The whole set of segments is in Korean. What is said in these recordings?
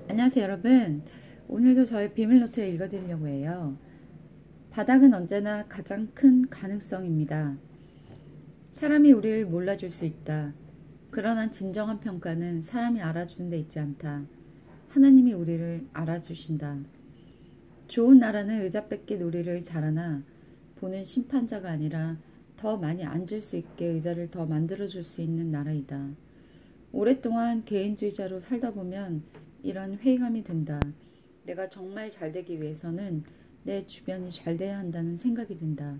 안녕하세요 여러분. 오늘도 저의 비밀 노트를 읽어드리려고 해요. 바닥은 언제나 가장 큰 가능성입니다. 사람이 우리를 몰라줄 수 있다. 그러나 진정한 평가는 사람이 알아주는 데 있지 않다. 하나님이 우리를 알아주신다. 좋은 나라는 의자 뺏기 놀이를 잘하나 보는 심판자가 아니라 더 많이 앉을 수 있게 의자를 더 만들어줄 수 있는 나라이다. 오랫동안 개인주의자로 살다 보면 이런 회의감이 든다. 내가 정말 잘 되기 위해서는 내 주변이 잘 돼야 한다는 생각이 든다.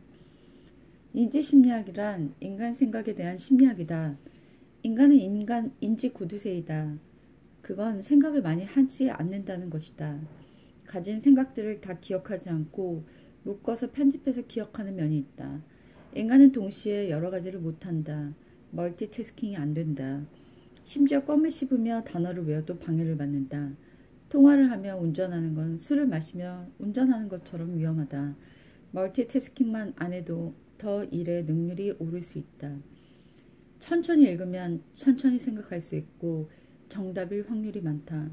인지심리학이란 인간 생각에 대한 심리학이다. 인간은 인지 구두쇠이다. 그건 생각을 많이 하지 않는다는 것이다. 가진 생각들을 다 기억하지 않고 묶어서 편집해서 기억하는 면이 있다. 인간은 동시에 여러 가지를 못한다. 멀티태스킹이 안 된다. 심지어 껌을 씹으며 단어를 외워도 방해를 받는다. 통화를 하며 운전하는 건 술을 마시며 운전하는 것처럼 위험하다. 멀티태스킹만 안 해도 더 일의 능률이 오를 수 있다. 천천히 읽으면 천천히 생각할 수 있고 정답일 확률이 많다.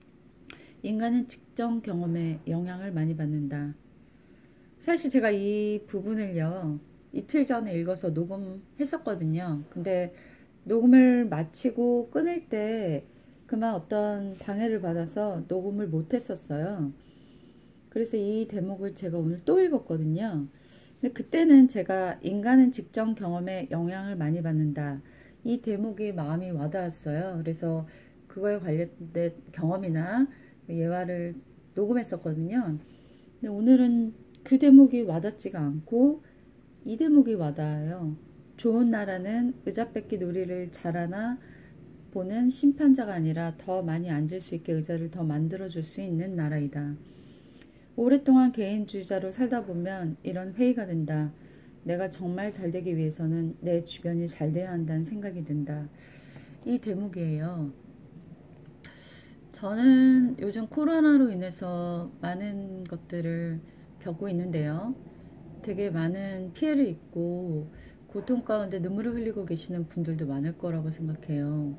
인간은 특정 경험에 영향을 많이 받는다. 사실 제가 이 부분을요, 이틀 전에 읽어서 녹음했었거든요. 근데 녹음을 마치고 끊을 때 그만 어떤 방해를 받아서 녹음을 못했었어요. 그래서 이 대목을 제가 오늘 또 읽었거든요. 근데 그때는 제가 인간은 직전 경험에 영향을 많이 받는다. 이 대목이 마음이 와닿았어요. 그래서 그거에 관련된 경험이나 예화를 녹음했었거든요. 근데 오늘은 그 대목이 와닿지가 않고 이 대목이 와닿아요. 좋은 나라는 의자 뺏기 놀이를 잘하나 보는 심판자가 아니라 더 많이 앉을 수 있게 의자를 더 만들어줄 수 있는 나라이다. 오랫동안 개인주의자로 살다 보면 이런 회의가 든다. 내가 정말 잘 되기 위해서는 내 주변이 잘 돼야 한다는 생각이 든다. 이 대목이에요. 저는 요즘 코로나로 인해서 많은 것들을 겪고 있는데요. 되게 많은 피해를 입고 고통 가운데 눈물을 흘리고 계시는 분들도 많을 거라고 생각해요.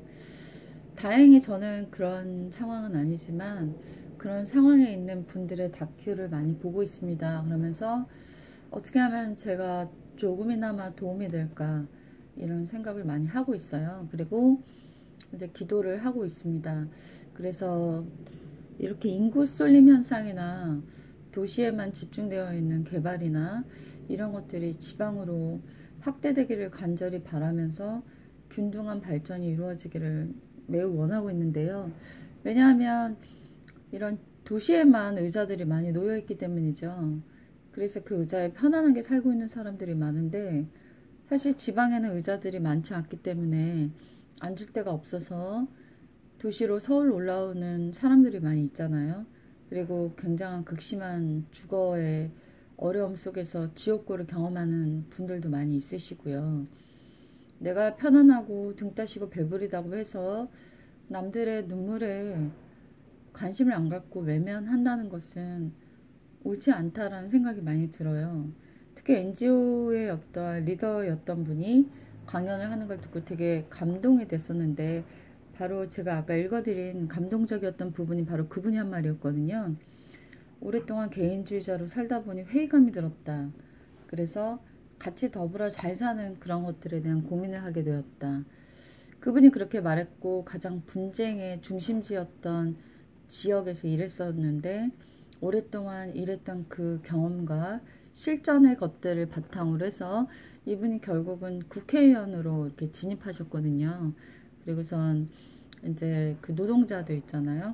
다행히 저는 그런 상황은 아니지만 그런 상황에 있는 분들의 다큐를 많이 보고 있습니다. 그러면서 어떻게 하면 제가 조금이나마 도움이 될까 이런 생각을 많이 하고 있어요. 그리고 이제 기도를 하고 있습니다. 그래서 이렇게 인구 쏠림 현상이나 도시에만 집중되어 있는 개발이나 이런 것들이 지방으로 확대되기를 간절히 바라면서 균등한 발전이 이루어지기를 매우 원하고 있는데요. 왜냐하면 이런 도시에만 의자들이 많이 놓여 있기 때문이죠. 그래서 그 의자에 편안하게 살고 있는 사람들이 많은데 사실 지방에는 의자들이 많지 않기 때문에 앉을 데가 없어서 도시로 서울 올라오는 사람들이 많이 있잖아요. 그리고 굉장한 극심한 주거의 어려움 속에서 지옥고를 경험하는 분들도 많이 있으시고요. 내가 편안하고 등 따시고 배부리다고 해서 남들의 눈물에 관심을 안 갖고 외면한다는 것은 옳지 않다라는 생각이 많이 들어요. 특히 NGO의 어떤 리더였던 분이 강연을 하는 걸 듣고 되게 감동이 됐었는데 바로 제가 아까 읽어드린 감동적이었던 부분이 바로 그분이 한 말이었거든요. 오랫동안 개인주의자로 살다 보니 회의감이 들었다. 그래서 같이 더불어 잘 사는 그런 것들에 대한 고민을 하게 되었다. 그분이 그렇게 말했고 가장 분쟁의 중심지였던 지역에서 일했었는데 오랫동안 일했던 그 경험과 실전의 것들을 바탕으로 해서 이분이 결국은 국회의원으로 이렇게 진입하셨거든요. 그리고선 이제 그 노동자들 있잖아요.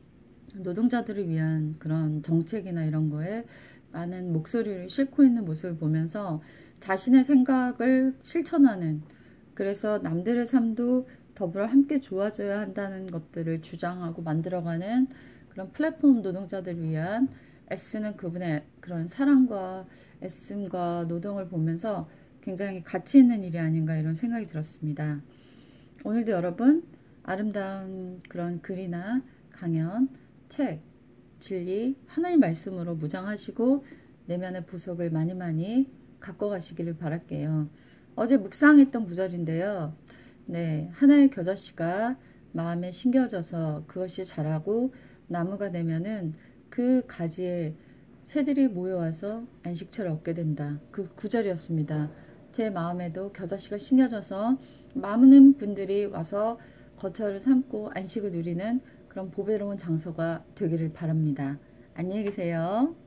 노동자들을 위한 그런 정책이나 이런 거에 많은 목소리를 싣고 있는 모습을 보면서 자신의 생각을 실천하는, 그래서 남들의 삶도 더불어 함께 좋아져야 한다는 것들을 주장하고 만들어가는 그런 플랫폼 노동자들을 위한 애쓰는 그분의 그런 사랑과 애씀과 노동을 보면서 굉장히 가치 있는 일이 아닌가 이런 생각이 들었습니다. 오늘도 여러분 아름다운 그런 글이나 강연, 책, 진리, 하나님 말씀으로 무장하시고 내면의 보석을 많이 많이 갖고 가시기를 바랄게요. 어제 묵상했던 구절인데요. 네, 하나의 겨자씨가 마음에 심겨져서 그것이 자라고 나무가 되면은 그 가지에 새들이 모여와서 안식처를 얻게 된다. 그 구절이었습니다. 제 마음에도 겨자씨가 심겨져서 많은 분들이 와서 거처를 삼고 안식을 누리는 그런 보배로운 장소가 되기를 바랍니다. 안녕히 계세요.